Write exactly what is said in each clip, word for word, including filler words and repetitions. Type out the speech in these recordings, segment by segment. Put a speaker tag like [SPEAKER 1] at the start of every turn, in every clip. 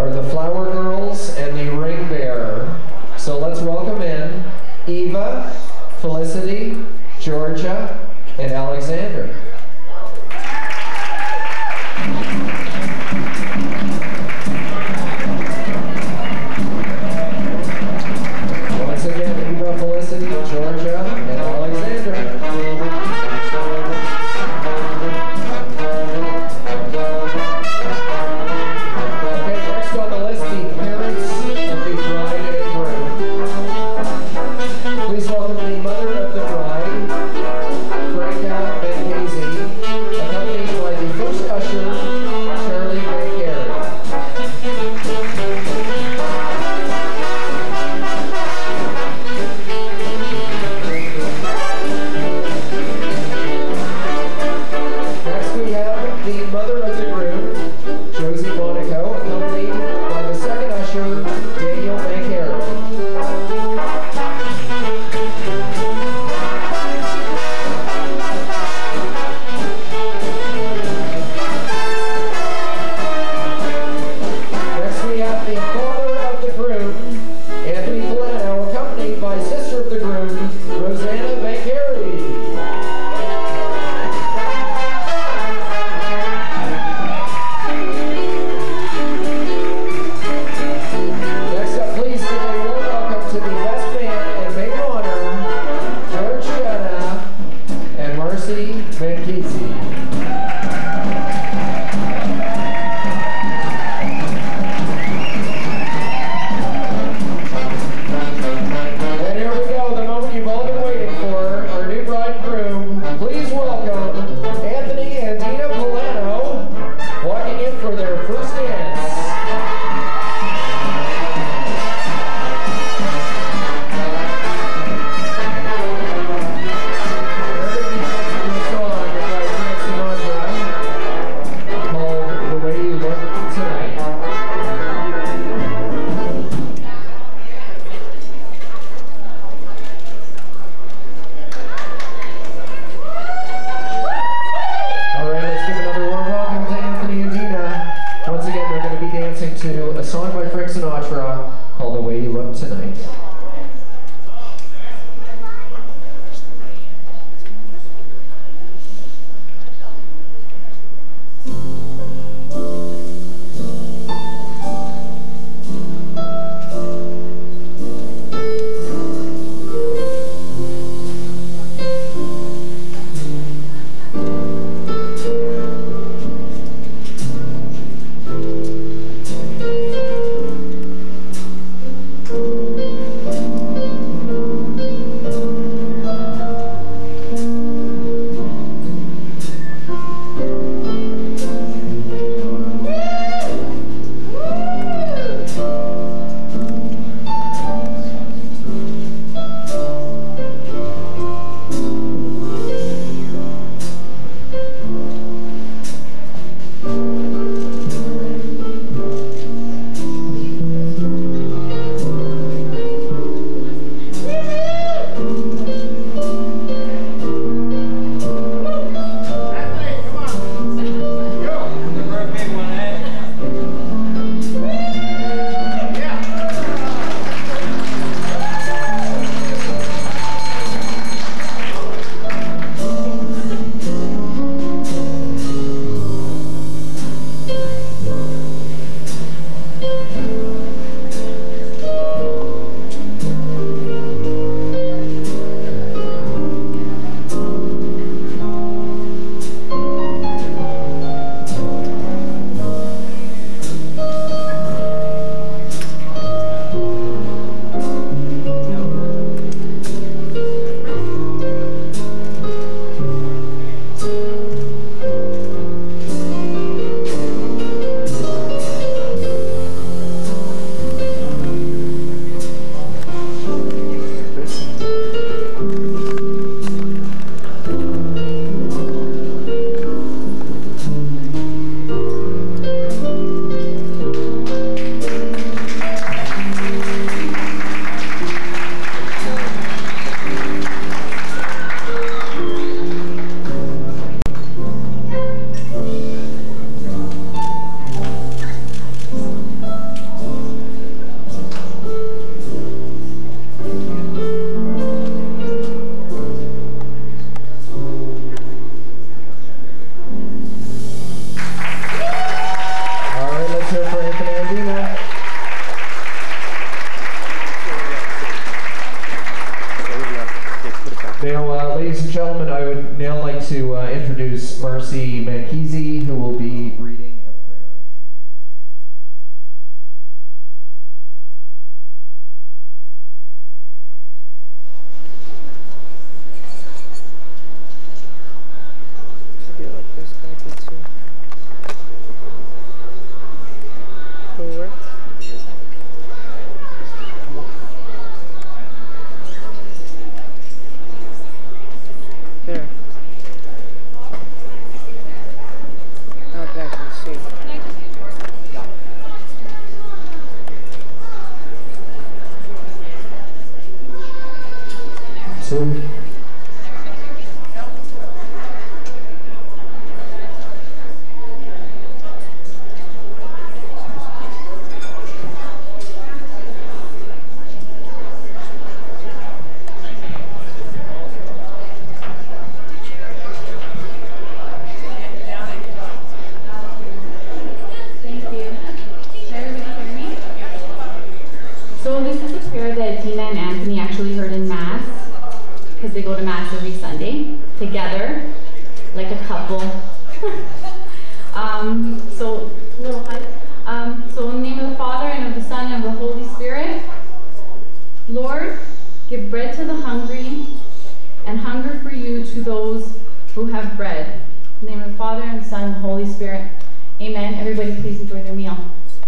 [SPEAKER 1] are the Flower Girls and the Ring Bearer. So let's welcome in Eva, Felicity, Georgia, and Alexander. Once again, Eva, Felicity, Georgia, and Alexander.
[SPEAKER 2] Thank you.
[SPEAKER 1] would now like to uh, introduce Marcy Mankizi, who will be reading a prayer.
[SPEAKER 2] I feel like there's gonna be two. Will it work? There. Not that I can see.
[SPEAKER 1] Two.
[SPEAKER 3] They go to Mass every Sunday together, like a couple. um, so, a little high. Um, so, in the name of the Father, and of the Son, and of the Holy Spirit, Lord, give bread to the hungry, and hunger for you to those who have bread. In the name of the Father, and the Son, and the Holy Spirit. Amen. Everybody, please enjoy their meal.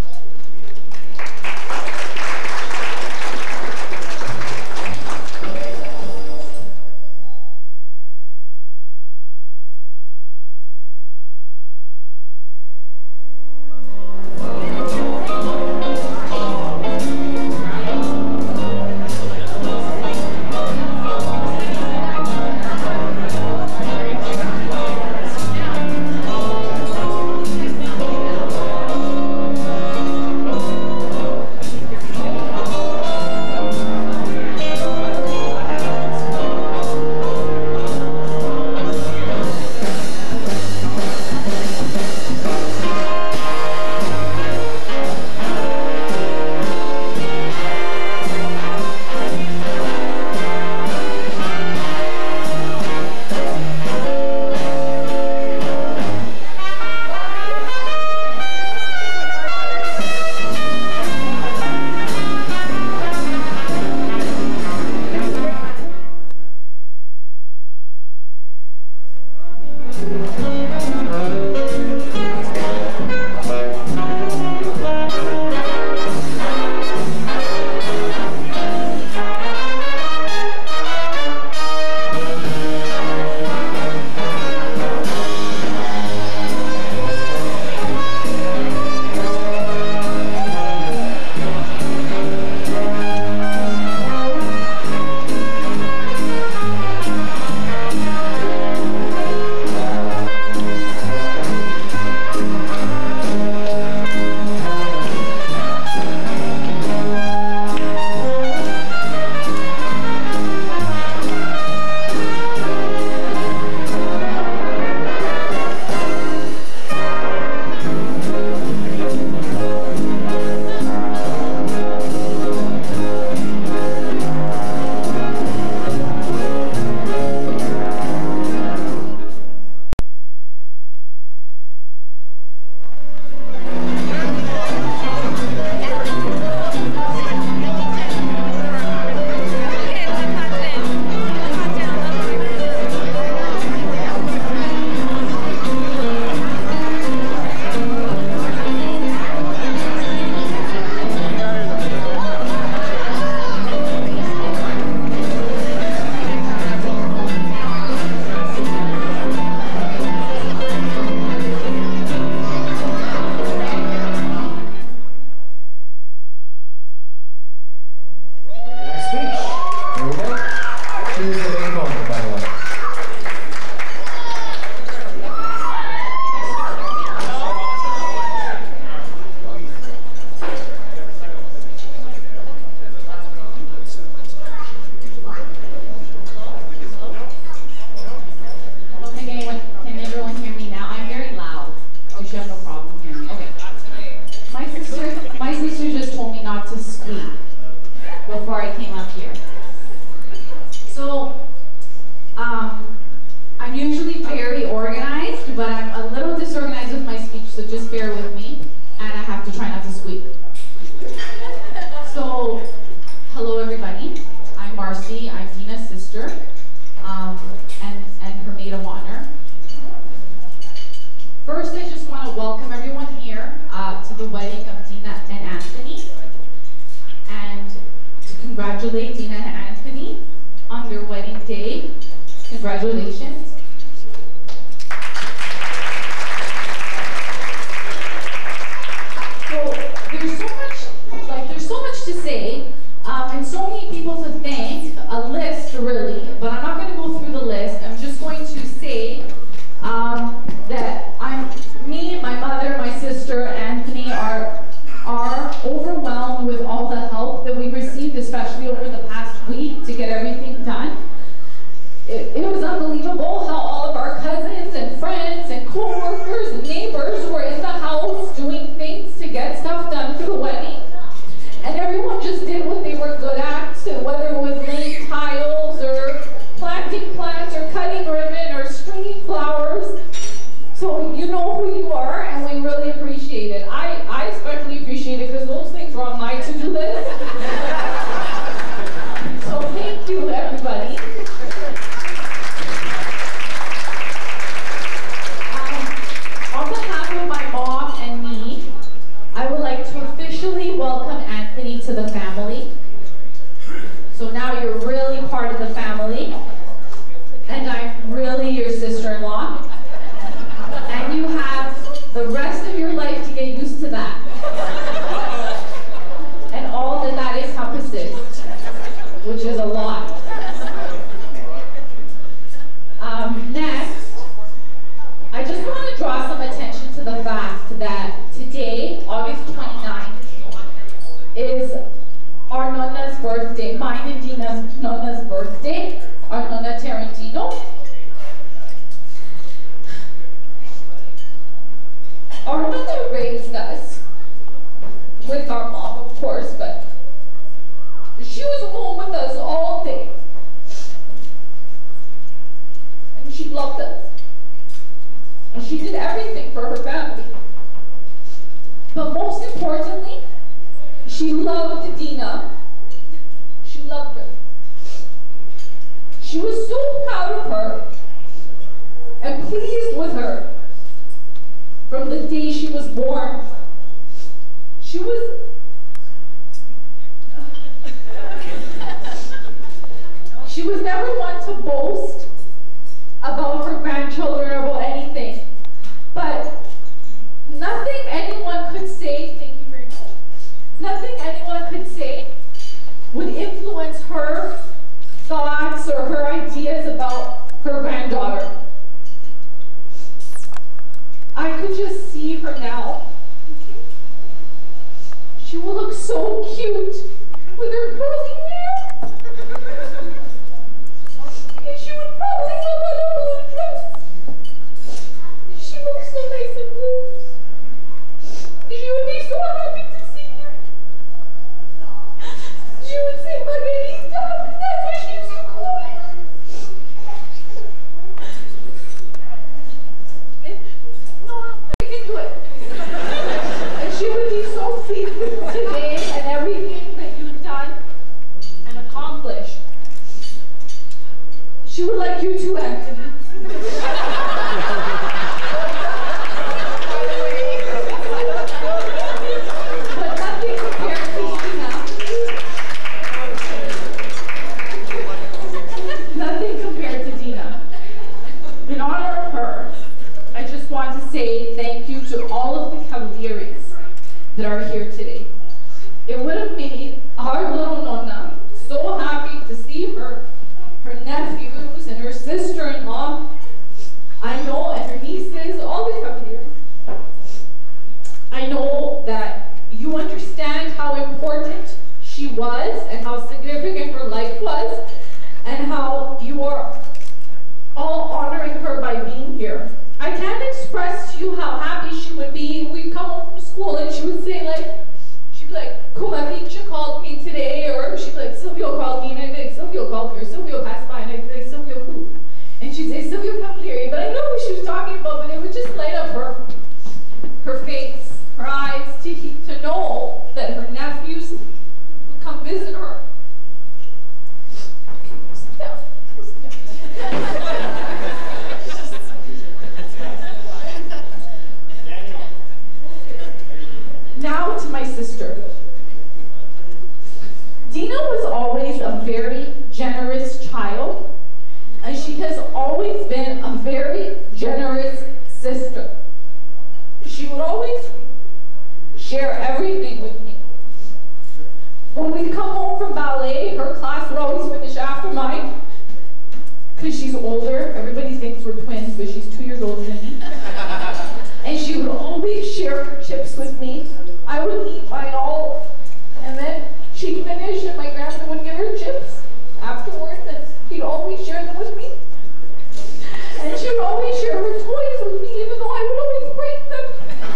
[SPEAKER 3] before I came up here. So um, I knew week. So, hello everybody. I'm Marcy. I'm Dina's sister um, and, and her maid of honor. First, I just want to welcome everyone here uh, to the wedding of Dina and Anthony, and to congratulate Dina and Anthony on their wedding day. Congratulations. So there's so much, like there's so much to say, um, and so many people to thank. A list really, but I'm not going to go through the list. I'm just going to say um, that I'm, me, my mother, my sister, Anthony are are overwhelmed with all the help that we received, especially over the past week, to get everything done. It, it was unbelievable how all of our cousins and friends and co-workers and neighbors were in the house doing things to get stuff done for the wedding. And everyone just did what they were good at, so whether it was laying tiles or planting plants or cutting ribbon or stringing flowers. So you know who you are, and we really appreciate it. I, I especially appreciate it because those things were on my to-do list. So thank you, everybody. Um, on behalf of my mom and me, I would like to officially welcome Anthony to the family. So now you're really part of the family, and I'm really your sister-in-law. And you have the rest of your life to get used to that. And all that that encompasses, which is a lot. Um, next, I just want to draw some attention to the fact that today, August twenty-ninth, is our Nonna's birthday, mine and Dina's Nonna's birthday, our Nonna Tarantino. Our mother raised us, with our mom of course, but she was home with us all day. And she loved us. And she did everything for her family. But most importantly, she loved Dina. She loved her. She was so proud of her and pleased with her. From the day she was born, she was, she was never one to boast about her grandchildren or about anything. But nothing anyone could say, thank you very much, nothing anyone could say would influence her thoughts or her ideas about her granddaughter. I could just see her now. She will look so cute with her curly hair. And she would probably have on a blue dress. She looks so nice in blue. She would be so happy to see her. She would say, Margarita, because that's what she used to call it. And she would be so pleased with today and everything that you've done and accomplished. She would like you too, Anthony. But nothing compared to Dina. Nothing compared to Dina. In honor of her, I just want to say thank you to all of the Cavalieris that are here today. It would have made our little Nonna so happy to see her, her nephews and her sister-in-law, I know, and her nieces, all the Cavalieris. I know that you understand how important she was and how significant her life was and how you are all honoring her by being here. I can't express to you how happy she would be. We'd come home from school and she would say like, she'd be like, Kumavicha called me today, or she'd be like, Silvio called me, and I'd be like, Silvio called me, or Silvio passed by, and I'd be like, Silvio who? And she'd say, Silvio Cavalieri, but I know who she was talking about, but it would just light up her, her face, her eyes, to, to know
[SPEAKER 4] twins, but she's two years older than me. And she would always share her chips with me. I would eat mine all, and then she'd finish, and my grandma would give her chips afterwards, and she'd always share them with me. And she would always share her toys with me, even though I would always break them.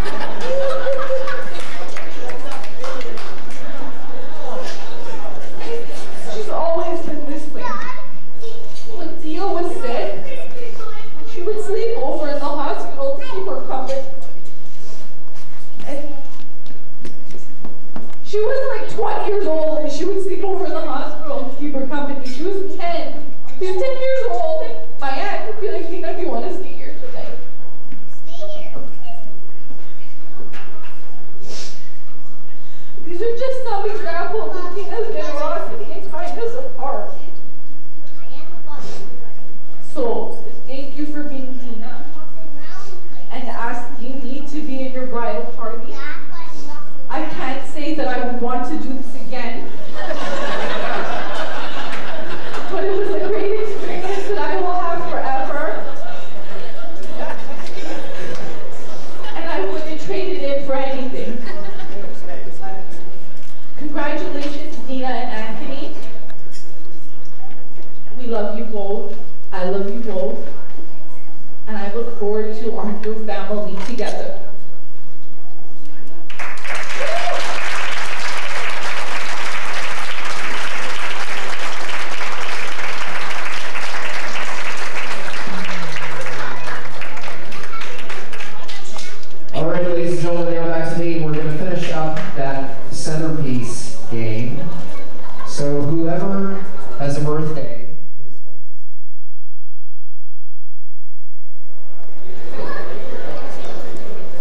[SPEAKER 4] She's always been this way. When Dia was sick, she would sleep over in the hospital to keep her company. And she was like twenty years old, and she would sleep over in the hospital to keep her company. She was ten. She was ten years old, and my aunt would be like, Tina, do you want to stay here tonight? Stay here. These are just some examples of Tina's generosity and kindness of heart. So, thank you for being Tina and asking me to be in your bridal party. I can't say that I would want to do this again. But it was a great experience that I will have forever. And I wouldn't trade it in for anything. Congratulations, Dina and Anthony. We love you both. I love you both. And I look forward to our new family together.
[SPEAKER 1] All right, ladies and gentlemen, now back to me. We're going to finish up that centerpiece game. So whoever has a birthday that is closest to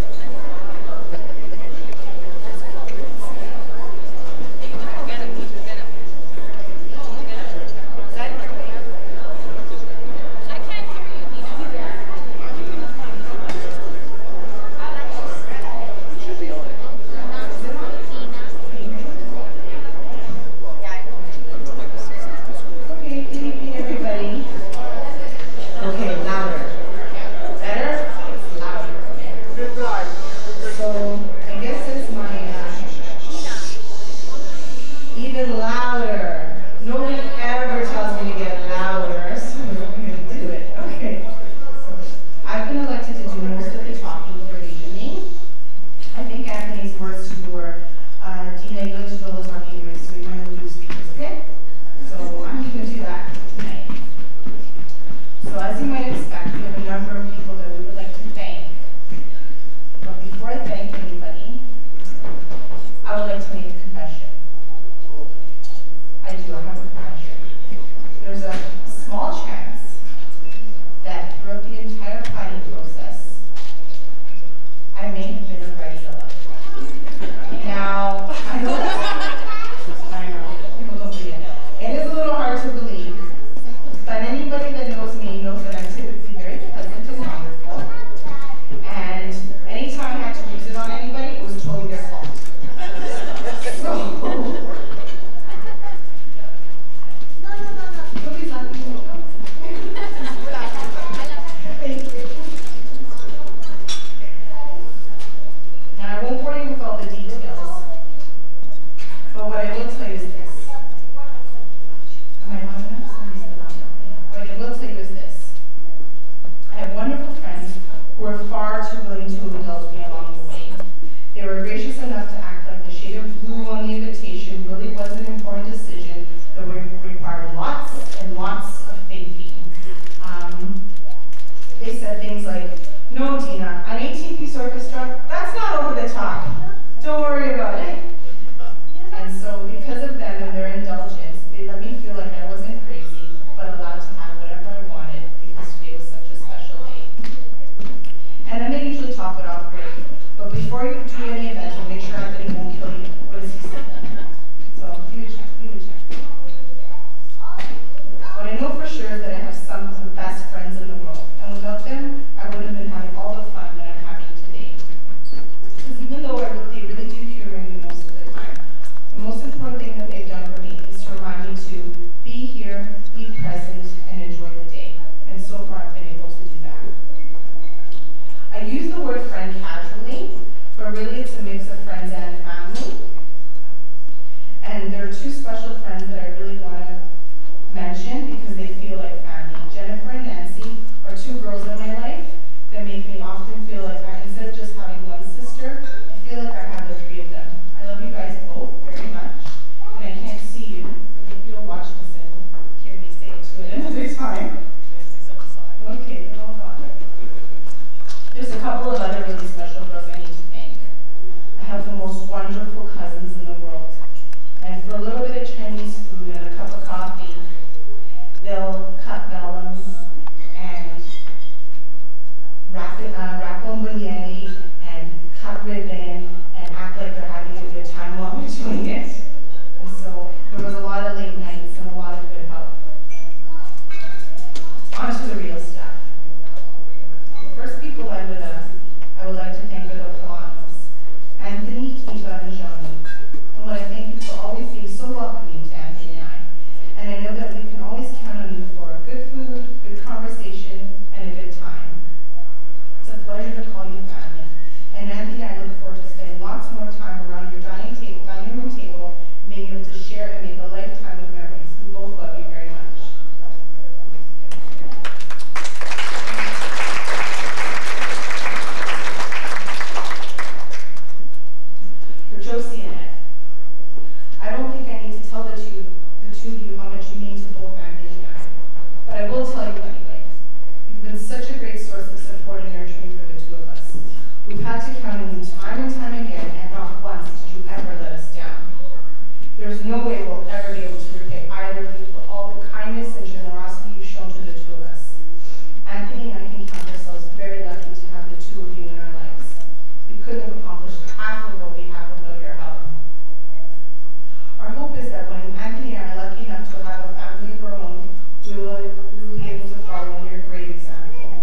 [SPEAKER 5] there's no way we'll ever be able to repay either of you for all the kindness and generosity you've shown to the two of us. Anthony and I can count ourselves very lucky to have the two of you in our lives. We couldn't have accomplished half of what we have without your help. Our hope is that when Anthony and I are lucky enough to have a family of our own, we will, we will be able to follow in your great example.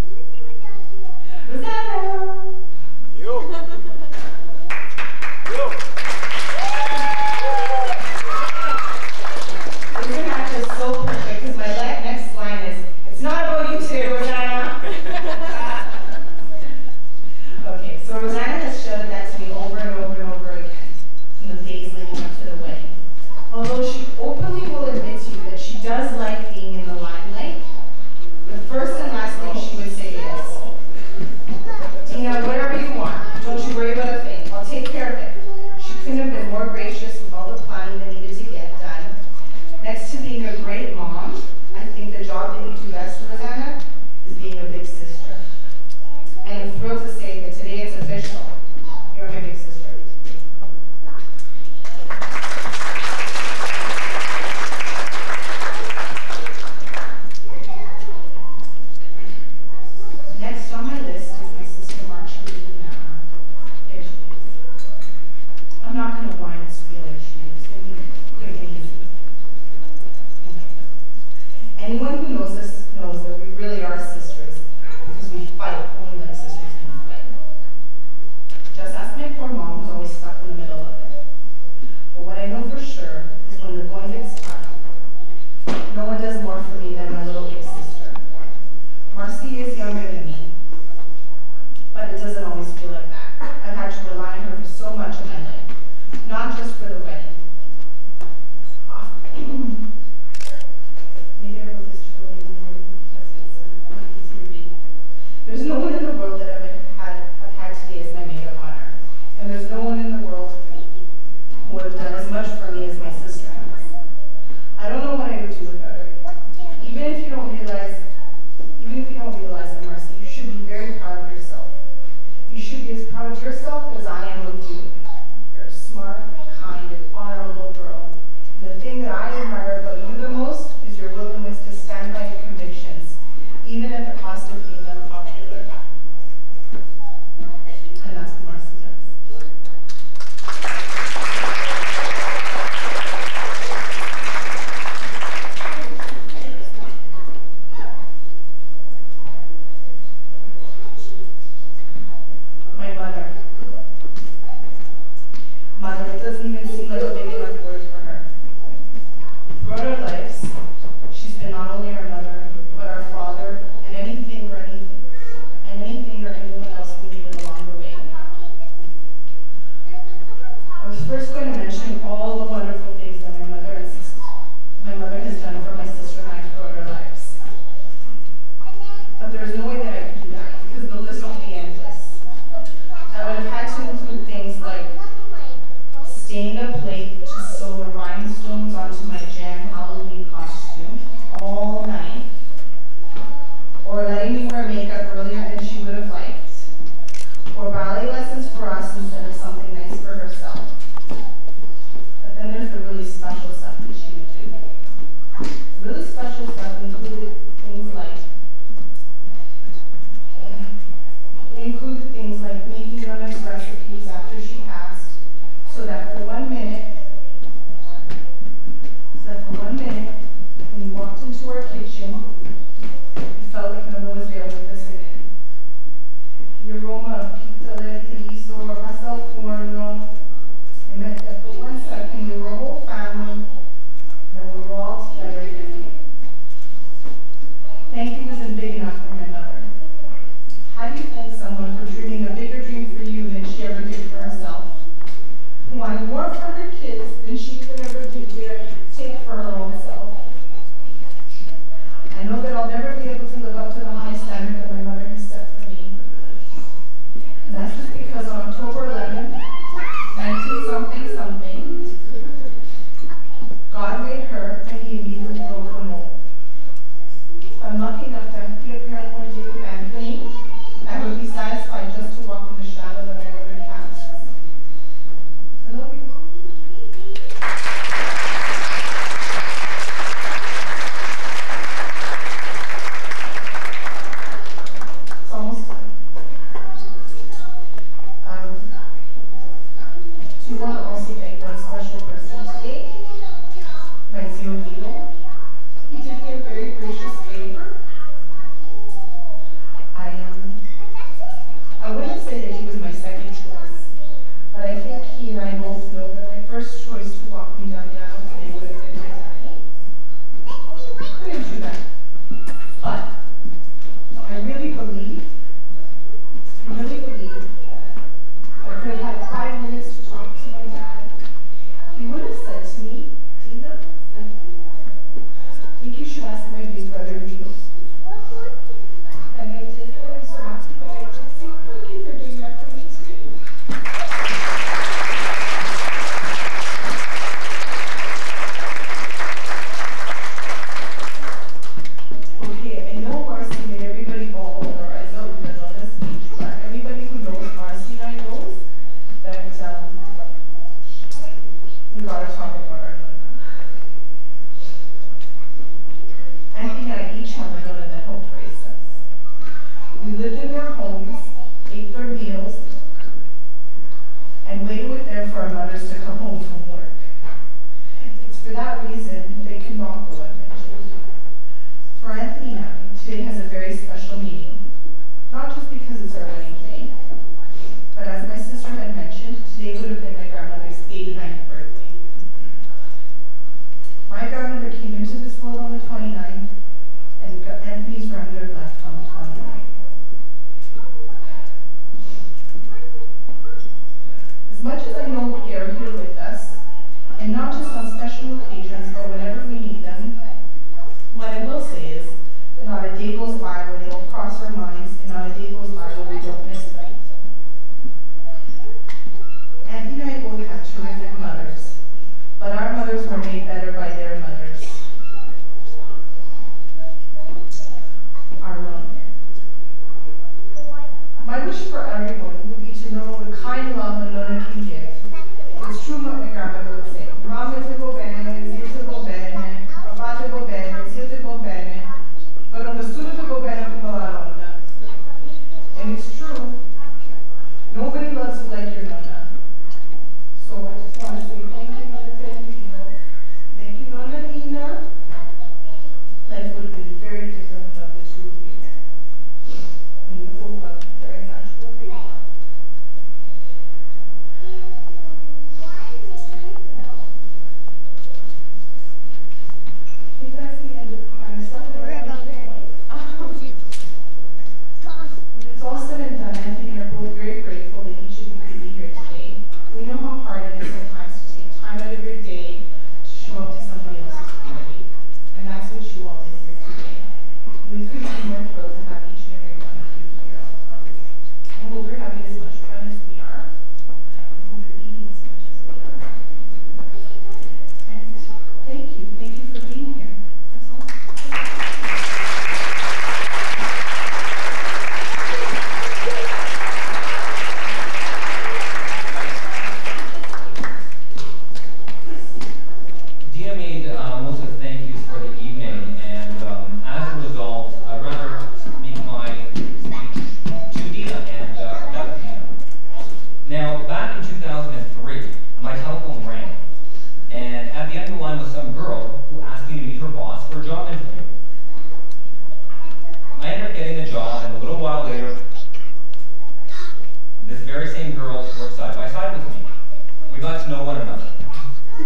[SPEAKER 5] Rosanna!
[SPEAKER 6] Yo! Yo!
[SPEAKER 5] This match is so perfect because my le- next line is, it's not about you today, Rosanna. Okay, so Rosanna has shouted that to me over and over and over again in the days leading up to the wedding. Although she openly will admit to you that she does like being in the limelight, the first and last thing she would say is, Tina, whatever you want, don't you worry about a thing, I'll take care of it. She couldn't have been more gracious with all the planning that needed to get done. Next to being a great mom, I think the job that you do best, Rosanna, is being a big sister. And I'm thrilled to say that today it's official. You're my big sister. Next on my list is my sister Marjorie Nana. There she is. I'm not going to whine and squeal like she is. It's going to be quick and easy. Okay. Anyone who knows us knows that we really are sisters because we fight only like sisters can fight. Just ask my poor mom who's always stuck in the middle of it. But what I know for sure is when the going gets tough, no one does more for me than my little big sister. Marcy is younger than me, but it doesn't always feel like that. I've had to rely on her for so much of my life, not just for the wedding. Often. Maybe I wrote this truly in the morning because it's uh, not easy to read. There's no one in the world that I've had, I've had today as my maid of honor, and there's no one in the world who would have done as much for me as my sister has. I don't know what I would do without her. Even if you don't realize, even if you don't realize it, Marcy, you should be very proud of yourself. You should be as proud of yourself as I am of you. You're a smart, kind, and honorable girl. And the thing that I admire about you the most is your willingness to stand by your convictions, even at the cost of being unpopular. And that's what Marcy does. My mother. Mother, it doesn't even seem like a big enough word for her. Throughout our lives, she's been not only our mother, but our father, and anything or anything, and anything or anyone else we needed along the way. I was first going to mention all the wonderful things that my mother and sister, my mother has done for my sister and I throughout our lives. But there's no way that I could do that because the list would be endless. I would have had to include things like staying up late to sew the rhinestones onto my jam Halloween costume all night, or letting me wear makeup earlier than she would have liked, or ballet lessons for us instead of something nice for herself. But then there's the really special stuff that she would do. The really special stuff included things like It included things like making Nana's recipes after she passed, so that for one minute, so that for one minute, when you walked into our kitchen, you felt like Nana was there with us again. The aroma of pizza riso or pasta al forno, it meant that for one second we were a whole family, and we were all together again. Thank you wasn't big enough for my mother. How do you thank someone for dreaming a bigger dream for you than she ever did for herself? Who wanted more for her kids than she could ever do, dare take for her own self? I know that I'll never be able to live up to the high standard that my mother has set for me. And that's just because on October eleventh, nineteen something something, God made her and he immediately broke the mold. I'm lucky enough to be a parent one day with Anthony. I would be satisfied just to walk in the shadow that my mother cast. I love you.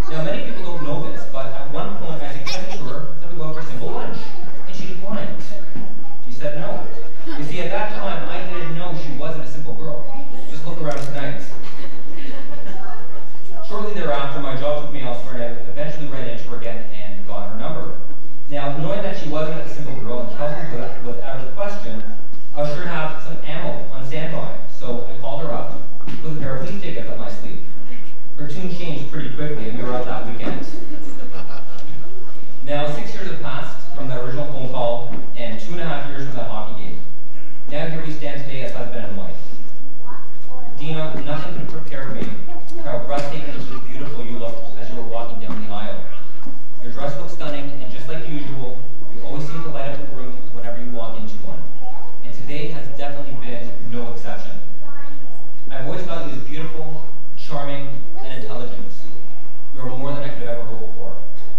[SPEAKER 6] Now, many people don't know this, but at one point I suggested to her that we go out for simple lunch, and she declined. She said no. You see, at that time, I didn't know she wasn't a simple girl. Just look around tonight. Shortly thereafter, my job took me elsewhere, and I eventually ran into her again and got her number. Now, knowing that she wasn't a simple girl and Kelsey was, was out of the question, I was sure to have some ammo on standby. So I called her up with a pair of leaf tickets up my sleeve. Her tune changed pretty quickly, and we were out that weekend. Now, six years have passed from that original phone call, and two and a half years from that hockey game. Now here we stand today as husband and wife. Dina, nothing could prepare me for how breathtaking and beautiful you looked as you were walking down the aisle. Your dress looked stunning, and just like usual, you always seem to light up the room whenever you walk into one. And today has definitely been no exception. I've always thought you as beautiful, charming, and intelligent. You are more than I could have ever hoped for.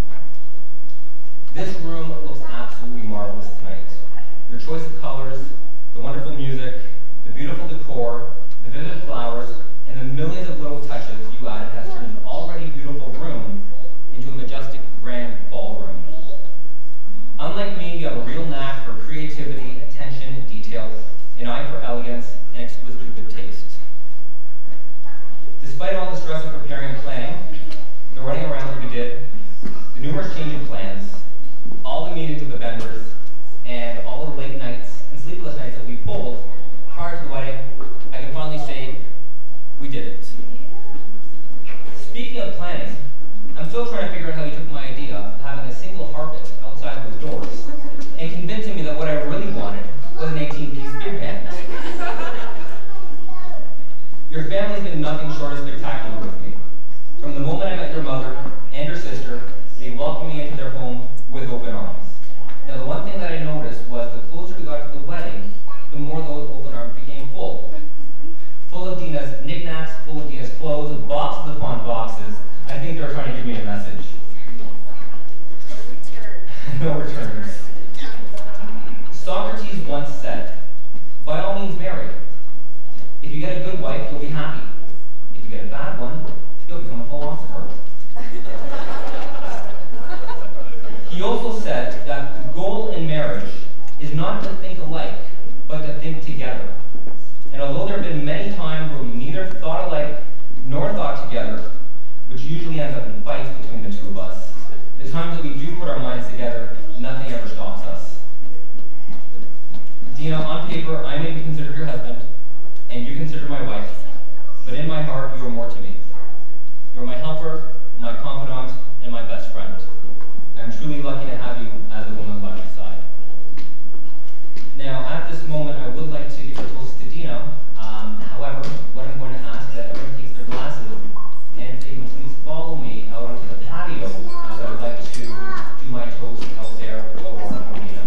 [SPEAKER 6] This room looks absolutely marvelous tonight. Your choice of colors, the wonderful music, the beautiful decor, the vivid flowers, and the millions of little touches you added has turned an already beautiful room into a majestic grand ballroom. Unlike me, you have a real knack for creativity, attention, detail, an eye for elegance, and exquisitely good taste. Despite all the stress of preparing and planning, the running around that we did, the numerous changing plans, all the meetings with the vendors, and all the late nights and sleepless nights that we pulled prior to the wedding, I can finally say, we did it. Speaking of planning, I'm still trying to figure out how you took my idea of having a single harpist outside those doors and convincing me that what I really wanted was an eighteen-piece big band. Your family's been nothing short of spectacular with me. From the moment I met your mother and your sister, they welcomed me into their home with open arms. Now, the one thing that I noticed was the closer we got to the wedding, the more those open arms became full. Full of Dina's knickknacks, full of Dina's clothes, boxes upon boxes. I think they were trying to give me a message. No returns. Socrates once said, by all means marry. If you get a good wife, you'll be happy. If you get a bad one, you'll become a philosopher. He also said that the goal in marriage is not to think alike, but to think together. And although there have been many times where we neither thought alike nor thought together, which usually ends up in fights between the two of us, the times that we do put our minds together, nothing ever stops us. Dina, on paper, I may be considered your husband, and you consider my wife, but in my heart, you are more to me. You are my helper, my confidant, and my best friend. I am truly lucky to have you as a woman by my side. Now, at this moment, I would like to give a toast to Dina. Um, however, what I'm going to ask is that everyone takes their glasses, and if they can please follow me out onto the patio, uh, I would like to do my toast out there for Dina.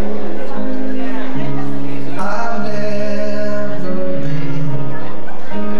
[SPEAKER 7] I've never been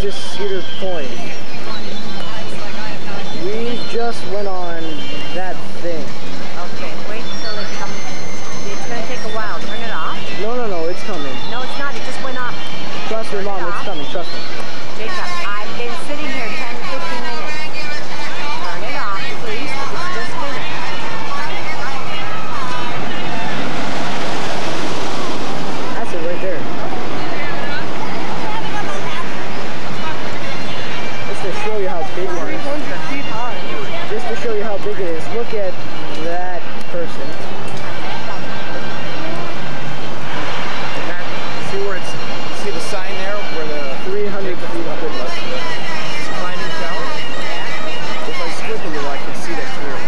[SPEAKER 2] to Cedar Point. We just went on that thing.
[SPEAKER 7] Okay, wait till it comes. It's gonna take a while. Turn it off.
[SPEAKER 2] No, no, no, it's coming.
[SPEAKER 7] No, it's not. It just went off.
[SPEAKER 2] Trust me, Mom, it's coming. Trust me.
[SPEAKER 7] Jacob, I've been sitting here ten, fifteen minutes. Turn it off, please. It's just finished.
[SPEAKER 2] That's it right there. Just to show you how big it is. Just to show you how big it is. Look at that person.
[SPEAKER 8] That, see where it's, see the sign there where the
[SPEAKER 2] three hundred feet up.
[SPEAKER 8] It's climbing tower? If I squint a little, I can see that clearly.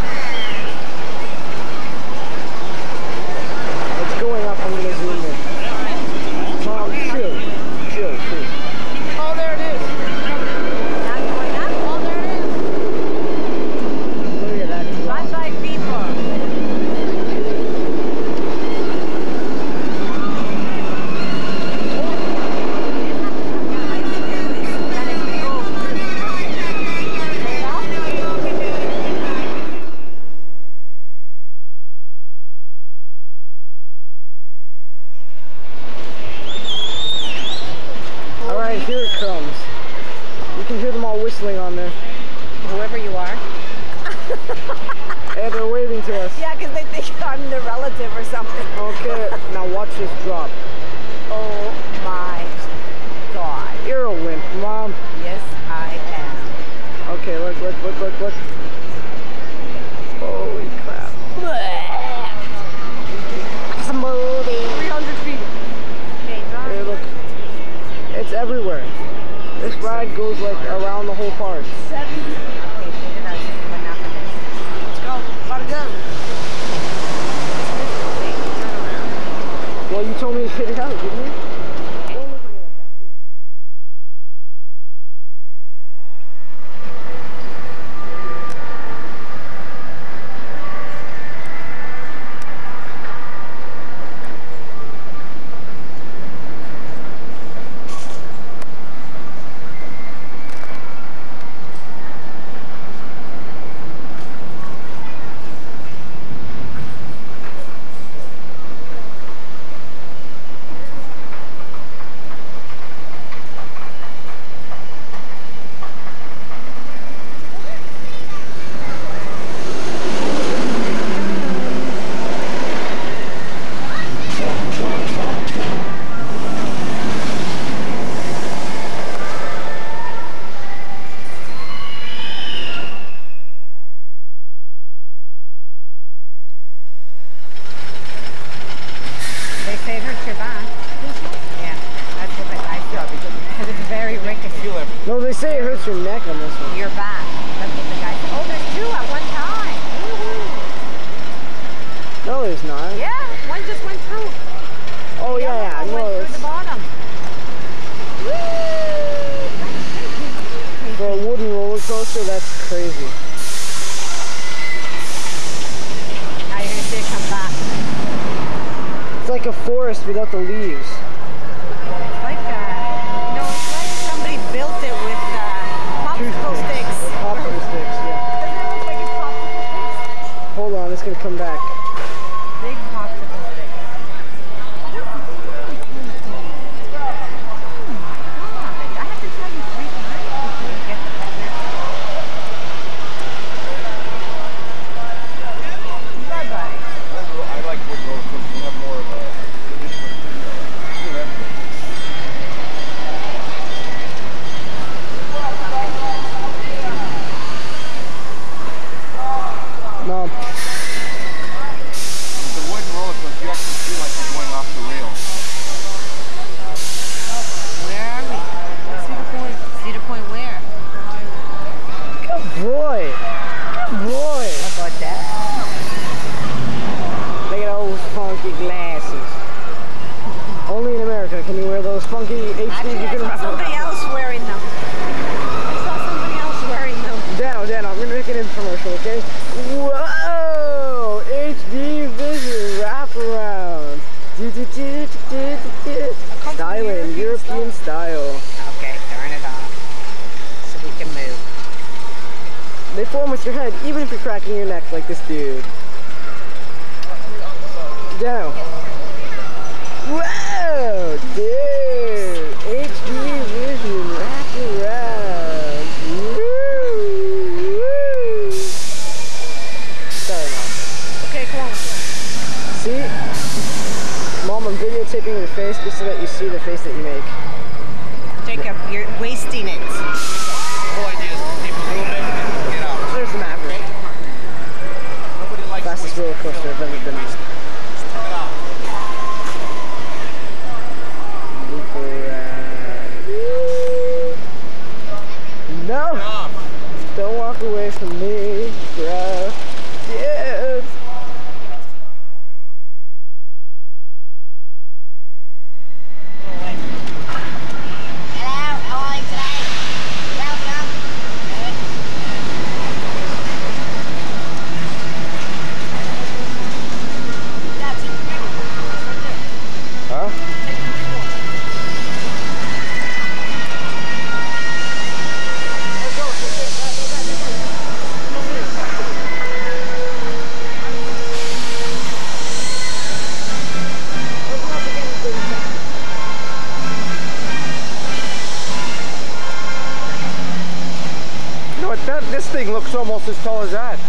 [SPEAKER 2] It's going up. I'm gonna zoom in. Mom, chill. Chill, chill.
[SPEAKER 5] Oh, there it is.
[SPEAKER 7] Now it's going up. Oh, there it is.
[SPEAKER 2] Look at that.
[SPEAKER 7] Bye bye, people.
[SPEAKER 2] Alright, here it comes. You can hear them all whistling on there.
[SPEAKER 7] Whoever you are.
[SPEAKER 2] Hey, they're waving to us.
[SPEAKER 7] Yeah, because they think I'm the relative or something.
[SPEAKER 2] Okay, now watch this drop.
[SPEAKER 7] Oh my God.
[SPEAKER 2] You're a wimp, Mom.
[SPEAKER 7] Yes, I am.
[SPEAKER 2] Okay, look, look, look, look, look. Holy crap.
[SPEAKER 7] three hundred feet. Okay, John.
[SPEAKER 2] Hey, look. It's everywhere. This ride goes like around the whole park.
[SPEAKER 7] Okay, figure out enough of this.
[SPEAKER 5] Let's go. Gotta go.
[SPEAKER 7] Okay, turn around.
[SPEAKER 2] Well, you told me to hit it out, didn't you? Don't look at me like that, please.
[SPEAKER 7] They say it hurts your back. Yeah, that's what I feel because it's very rickety.
[SPEAKER 2] No, they say it hurts your neck on this one.
[SPEAKER 7] Your back. That's what the guy said. Oh, there's two at one time. Woohoo.
[SPEAKER 2] No, there's not.
[SPEAKER 7] Yeah, one just went through.
[SPEAKER 2] Oh,
[SPEAKER 7] The
[SPEAKER 2] yeah,
[SPEAKER 7] other
[SPEAKER 2] yeah.
[SPEAKER 7] one
[SPEAKER 2] No,
[SPEAKER 7] went through
[SPEAKER 2] it's,
[SPEAKER 7] the bottom. Woo!
[SPEAKER 2] for a wooden roller coaster, that's crazy.
[SPEAKER 7] Now you're gonna see it come back.
[SPEAKER 2] It's like a forest without the leaves.
[SPEAKER 7] It's like uh, no, it's like somebody built it with uh, popsicle sticks.
[SPEAKER 2] Popsicle sticks, yeah.
[SPEAKER 7] Doesn't it look like it's popsicle sticks?
[SPEAKER 2] Hold on, it's gonna come back.
[SPEAKER 7] Big popsicle sticks. Oh my God, I have to tell you three times before you get the picture. Bye bye.
[SPEAKER 8] I like wood roller coasters. They have more of a traditional feel.
[SPEAKER 2] Mom. your head, even if you're cracking your neck like this dude. Down. Whoa, dude! H D vision, wrap around. Woo, woo. Sorry, Mom.
[SPEAKER 7] Okay, come on.
[SPEAKER 2] See? Mom, I'm videotaping your face just so that you see the face that you make.
[SPEAKER 7] Jacob, you're wasting it.
[SPEAKER 8] whole idea is to keep a little bit and get out.
[SPEAKER 2] There's the Maverick.
[SPEAKER 8] Nobody likes
[SPEAKER 2] Fastest roller coaster I've ever been on.
[SPEAKER 8] Just turn it out.
[SPEAKER 2] Loop around. No!
[SPEAKER 8] Enough.
[SPEAKER 2] Don't walk away from me, bro. Dude!
[SPEAKER 8] That, this thing looks almost as tall as that.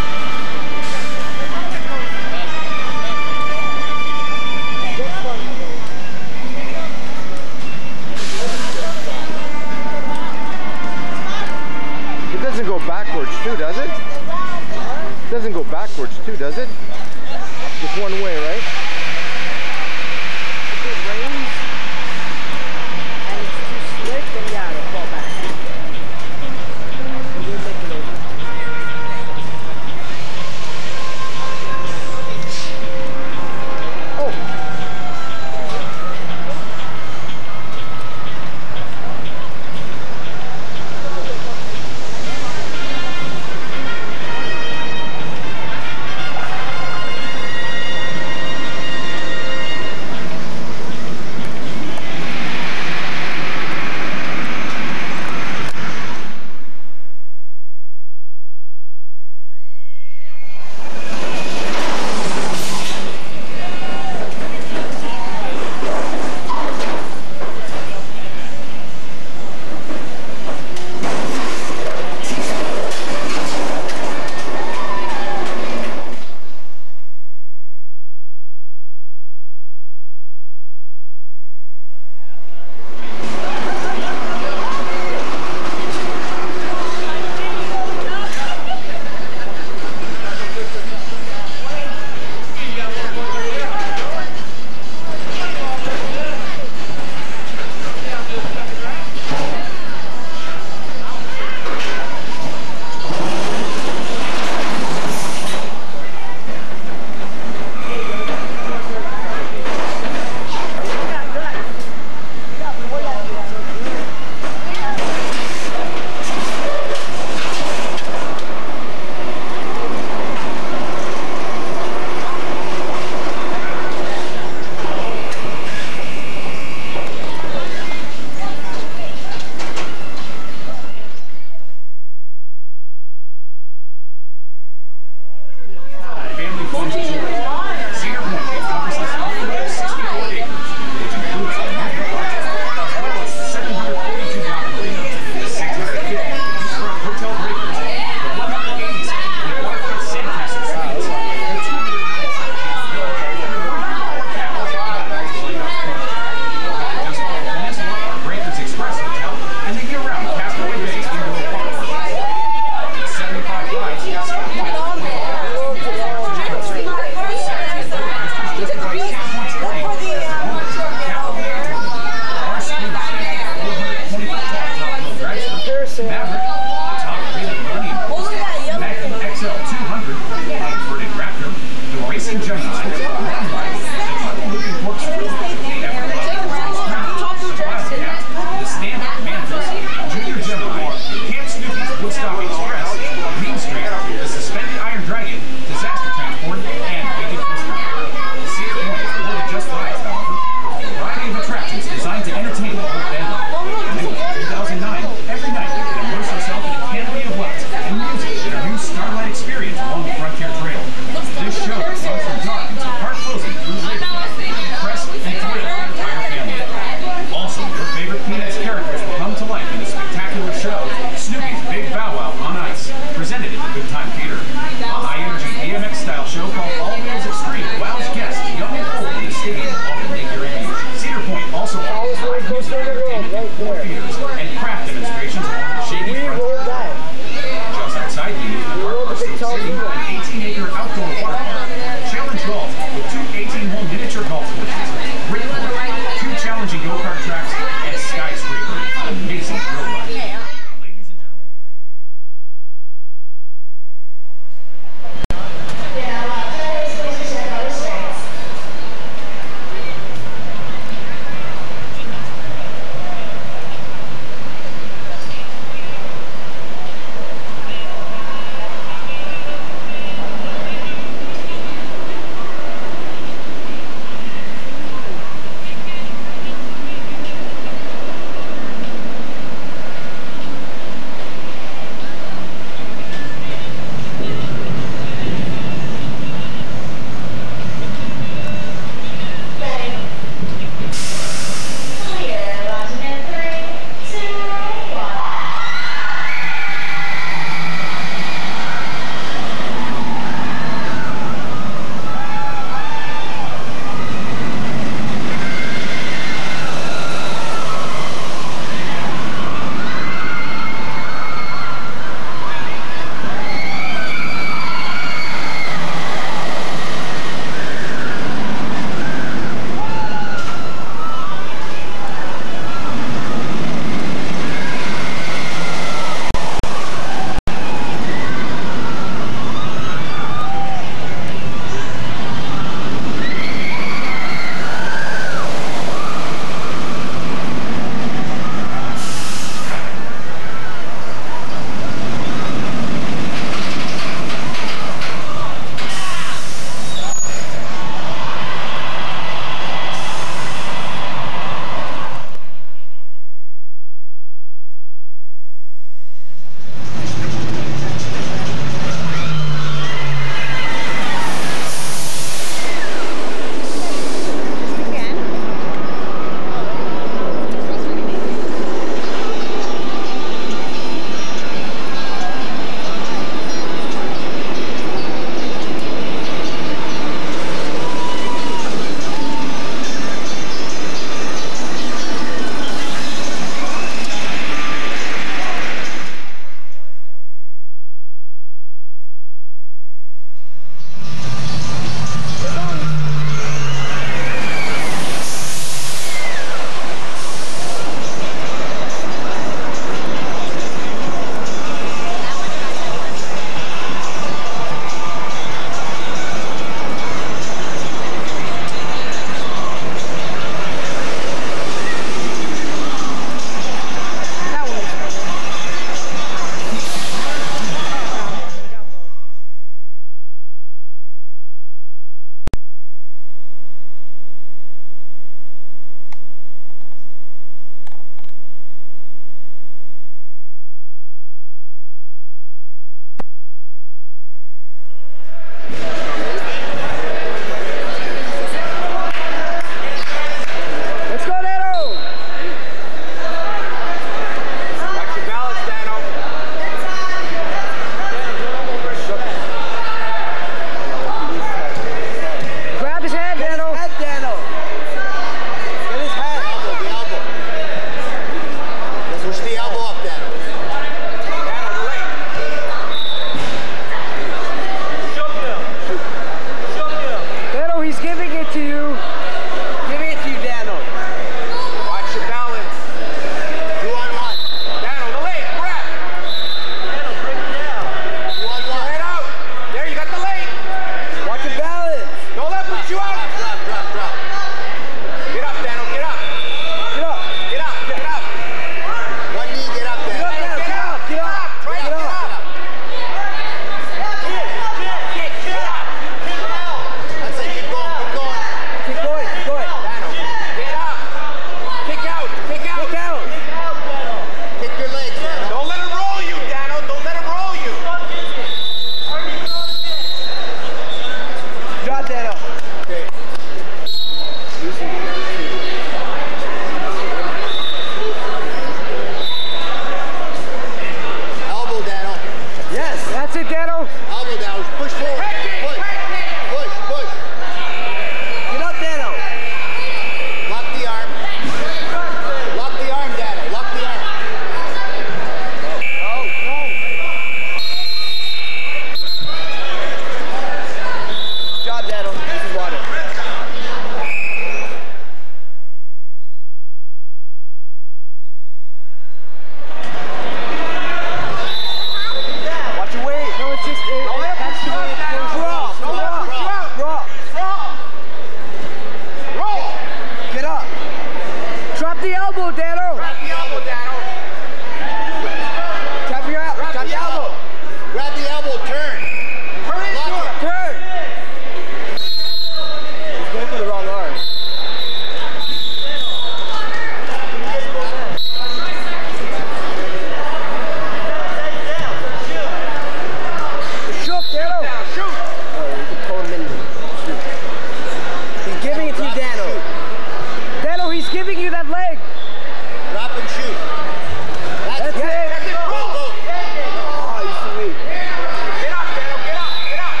[SPEAKER 2] He's giving you that leg.
[SPEAKER 8] Drop and shoot. That's,
[SPEAKER 2] That's
[SPEAKER 8] it.
[SPEAKER 2] it.
[SPEAKER 8] That's it. Go, go.
[SPEAKER 2] Oh, he's sweet.
[SPEAKER 8] Get up, Daniel. Get up. Get up.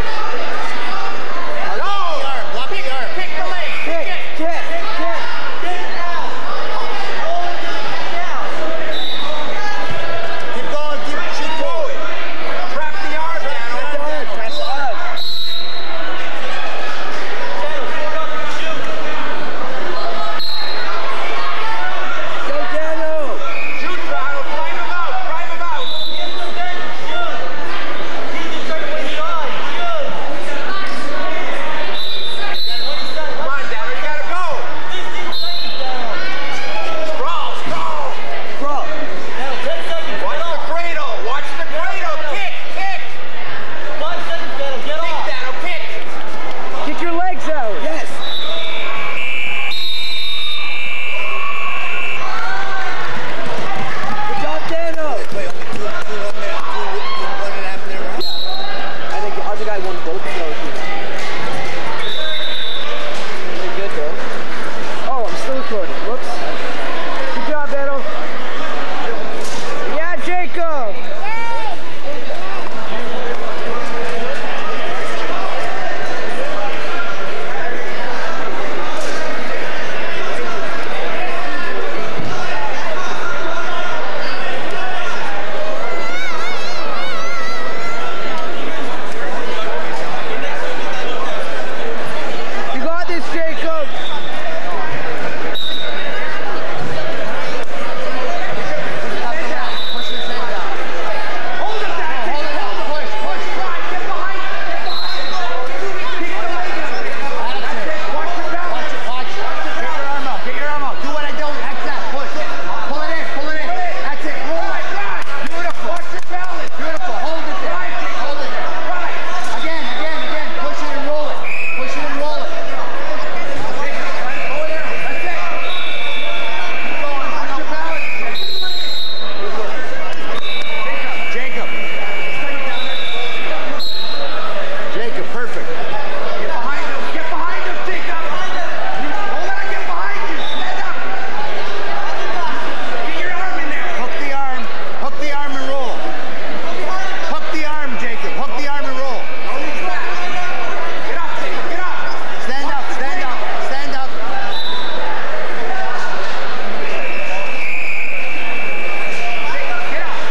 [SPEAKER 8] Block the arm. Block the arm. Kick the leg.
[SPEAKER 2] Kick, kick, kick.
[SPEAKER 8] Keep going. Keep shoot forward. Trap the arm, Daniel.
[SPEAKER 2] Press up. Go, Daniel.
[SPEAKER 8] Shoot, Daniel. Drive him out. Drive him out. Come on, Daniel. You gotta go. Sprawl, sprawl.
[SPEAKER 2] Bro.
[SPEAKER 8] Watch the cradle. Watch the cradle. Kick, kick. Kick, Daniel. Kick.
[SPEAKER 2] Kick your legs out. Yes. Good job, Daniel.
[SPEAKER 8] Wait, only two, two, one, one and a half minute round?
[SPEAKER 2] I think the other guy won both of those. Pretty good though. Oh, I'm still recording. Whoops. Good job, Daniel. Yeah, Jacob. You got this, Jacob.
[SPEAKER 8] Hold it down. Hold it down. Push, push, try. Get behind it. Get behind it. Kick the leg out. That's it. Watch the balance. Watch it. Watch it. Get your arm out. Get your arm out. Do what I do. That's that. Push it. Pull it in. Pull it in. That's it. Roll it. Beautiful. Watch your balance. Beautiful. Hold it there. Hold it there. Right. Again, again, again. Push it and roll it. Push it and roll it. Go there. That's it. Keep going. Watch your balance. Jacob. Jacob, perfect. Get behind him. Get behind him, Jacob. Hold on, get behind you. Stand up. Get your arm in there. Hook the arm. Hook the arm and roll. Hook the arm, Jacob. Hook the arm and roll. Get up, Jacob. Get up. Stand up. Stand up. Stand up. Jacob, get up.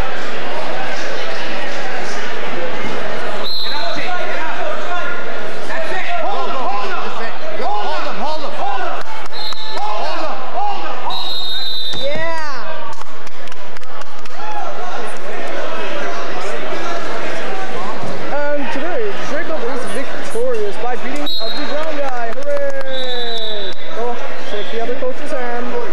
[SPEAKER 8] Get up, Jacob. Get up. That's it. Hold him. Hold him. That's it. Hold him. Hold him. Hold him. Hold him. Hold him. Hold him.
[SPEAKER 2] Yeah. And today, Jacob is victorious by beating Ugly Brown Guy. Hooray! Go shake the other coach's hand.